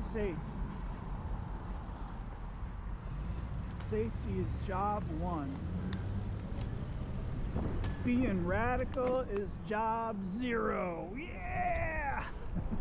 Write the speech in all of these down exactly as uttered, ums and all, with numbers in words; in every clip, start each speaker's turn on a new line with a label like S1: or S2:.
S1: safe. Safety is job one. Being radical is job zero. Yeah!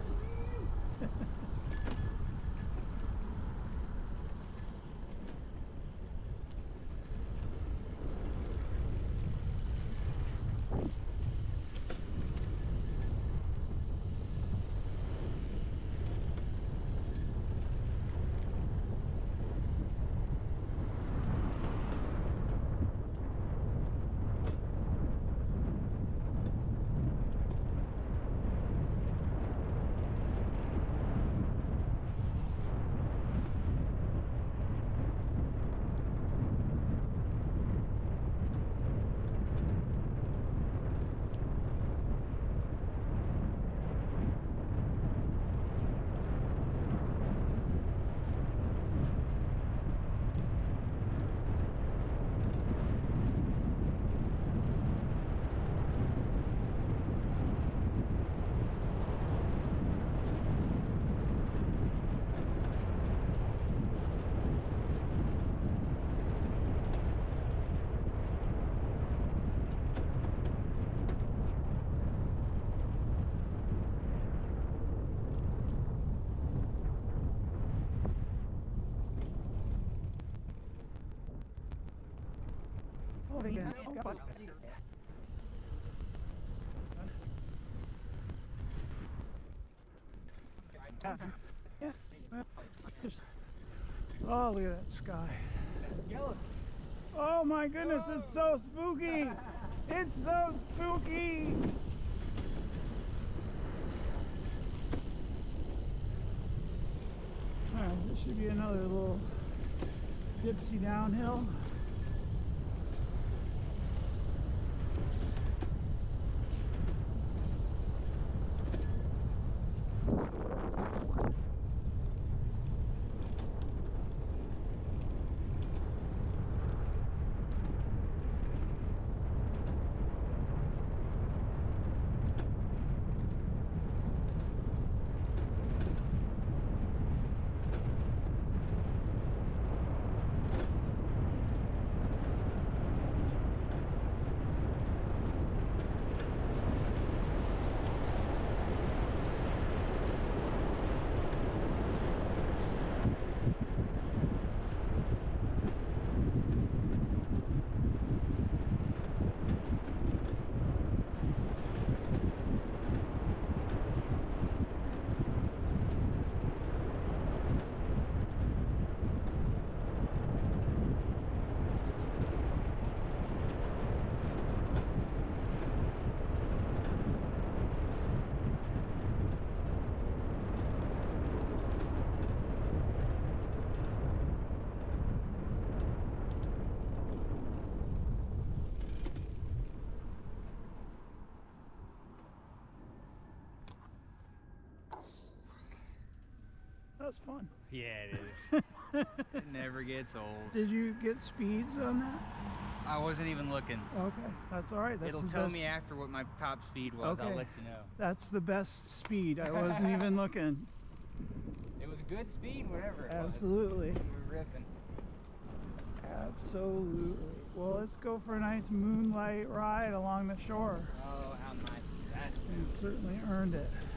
S1: Yeah. Oh, look at that sky. Oh my goodness, it's so spooky. It's so spooky. Alright, this should be another little dipsy downhill. That's fun.
S2: Yeah, it is. It never gets old.
S1: Did you get speeds on that?
S2: I wasn't even looking.
S1: Okay, that's all right. That's
S2: It'll
S1: the
S2: tell
S1: best.
S2: me after what my top speed was.
S1: Okay.
S2: I'll let you know.
S1: That's the best speed. I wasn't even looking.
S2: It was a good speed, whatever it
S1: Absolutely.
S2: was. We were ripping.
S1: Absolutely. Well, let's go for a nice moonlight ride along the shore.
S2: Oh, how nice is that?
S1: You certainly earned it.